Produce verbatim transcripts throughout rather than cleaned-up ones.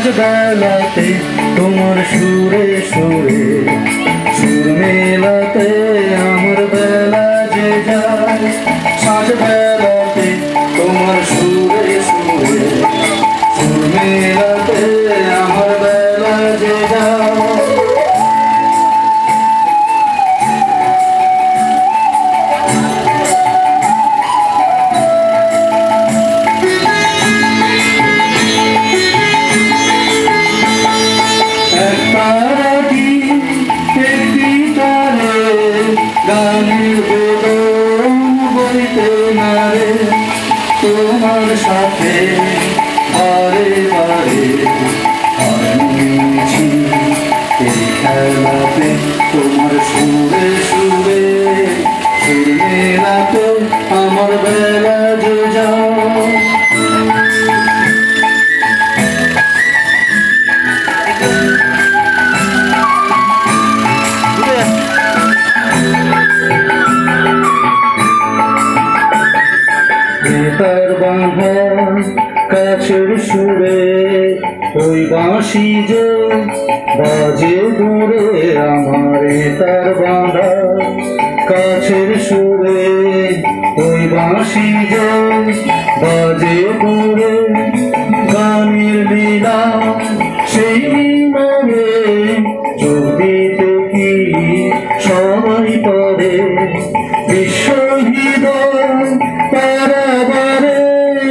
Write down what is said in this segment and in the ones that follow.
বেলাতে তোমার সুরে সুরে সুর মেলাতে আমার বেলা যে যায় সাজ বেলাতে তোমার সুরে সুরে সুর মেলাতে আমার বেলা যে যায় তোমার সাথে বারে বারে হারিয়েছি এই খেলাতে তোমার সুরে সুরে সুর মেলাতে আমার বেলা যে যাও তার বাঁধা কাছের সুরে ওই বাঁশি যে বাজে দূরে আমার তার বাঁধা কাছের সুরে ওই বাঁশি যে বাজে দূরে গানের লীলা সেই মনে চোখেতে কি সবাই পড়ে বিশ্বহৃদয় তারাবারে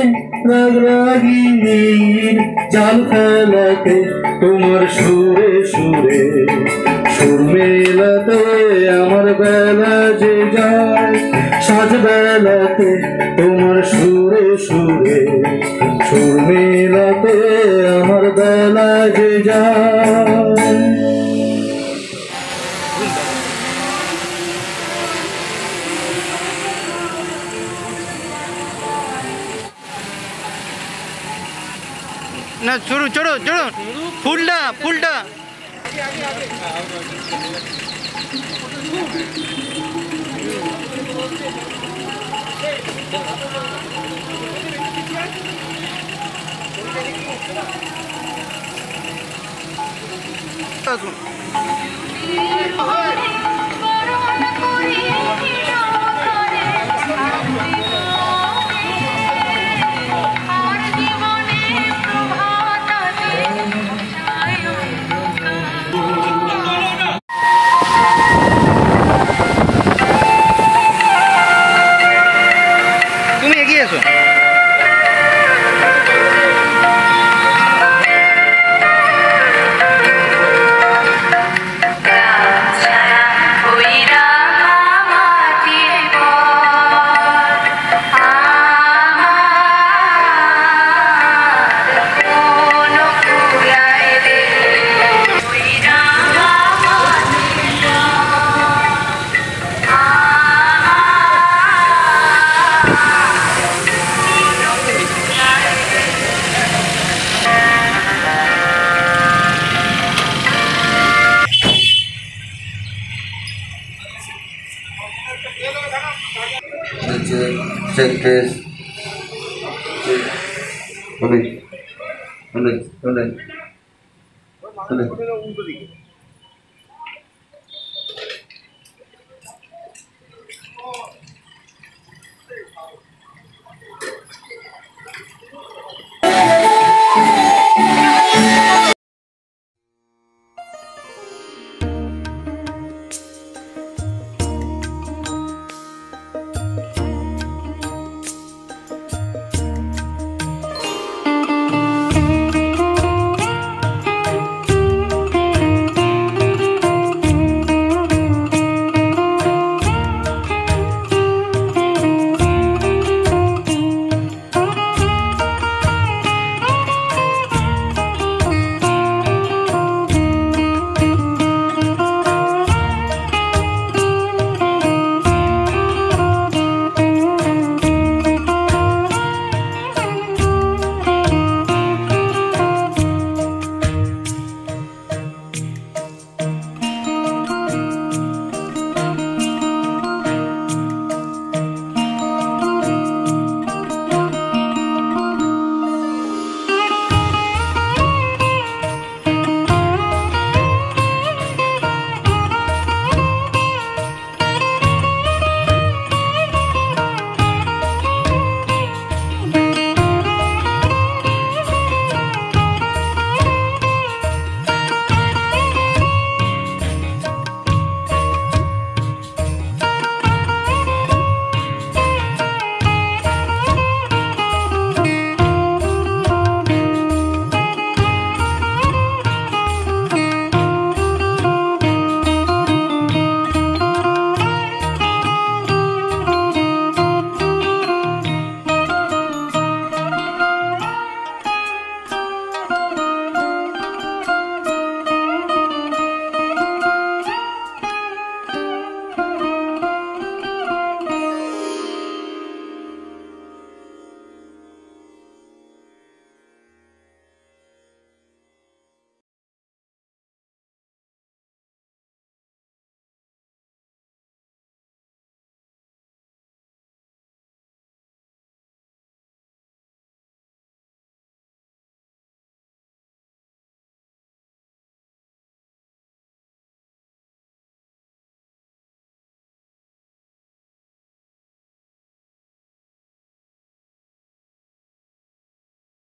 রাগরাগিনীর জাল ফেলাতে তোমার সুরে সুরে সুর মেলাতে আমার বেলা যে যায় সাজ বেলাতে তোমার সুরে সুরে সুর মেলাতে আমার বেলা যে যায় না চড়ো চড়ো চড়ো ফুলটা ফুলটা eso. Check this. Boleh, boleh, boleh, boleh.